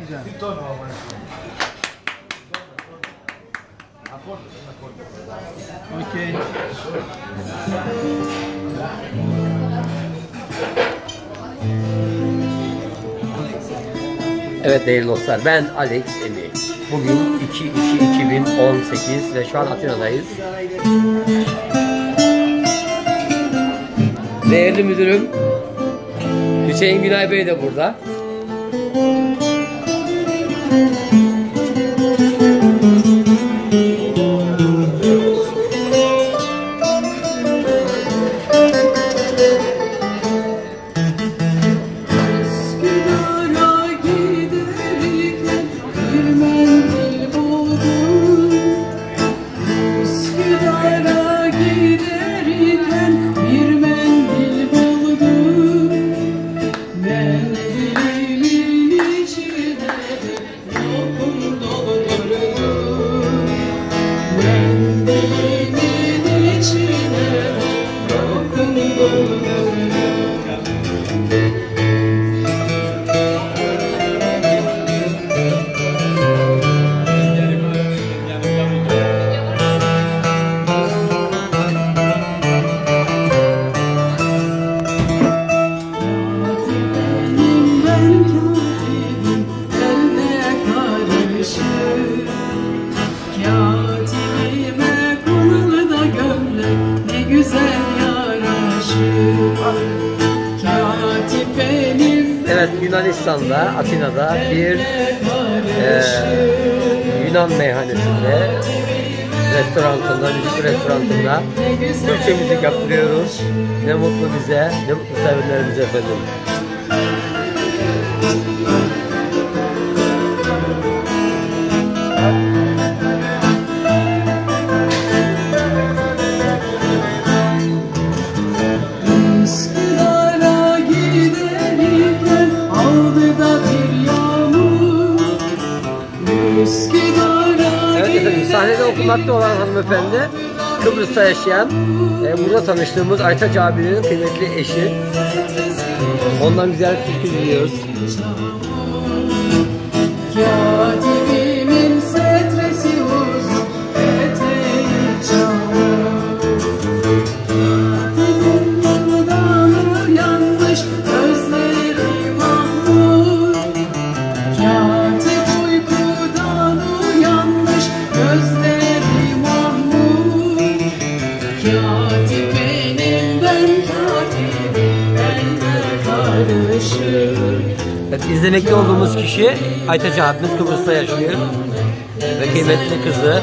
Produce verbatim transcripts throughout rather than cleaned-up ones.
güzel. Okey. Evet değerli dostlar, ben Alex Emi. Bugün iki iki iki bin on sekiz ve şu an Atina'dayız. Değerli müdürüm Hüseyin Günay Bey de burada. Evet, Yunanistan'da, Atina'da bir e, Yunan meyhanesinde, restorantında, müzik restorantında Türkçe müzik yaptırıyoruz. Ne mutlu bize, ne mutlu sevenlerimize efendim. Evet efendim, sahnede okumakta olan hanımefendi Kıbrıs'ta yaşayan, e, burada tanıştığımız Aytaç abinin kıymetli eşi. Ondan güzel bir türkü diliyoruz. Katibimin setresi uzun, eteği çamur. Katibimin uyanmış, gözleri mahmur. Katip uykudan uyanmış, gözleri mahmur. Katip benim, ben katibim, benle karışır. Evet, izlemekte olduğumuz kişi Aytaç abimiz, Kıbrıs'ta yaşıyor ve kıymetli kızı.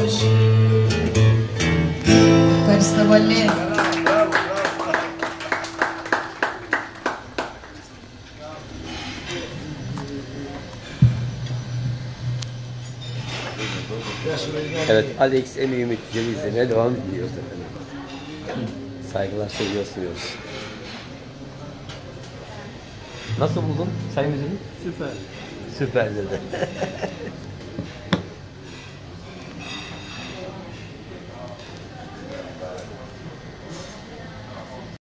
Evet, Alex Emi Ümit Cem'i izlemeye devam ediyoruz efendim. Saygılar, sevgiler sunuyoruz. Nasıl buldun Sayın Müdürüm? Süper. Süper dedi.